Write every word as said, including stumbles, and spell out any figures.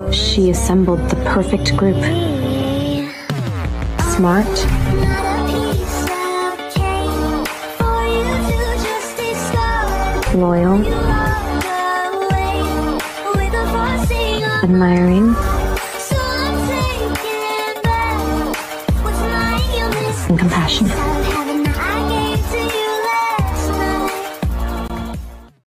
She assembled the perfect group. Smart, loyal, admiring, and compassionate.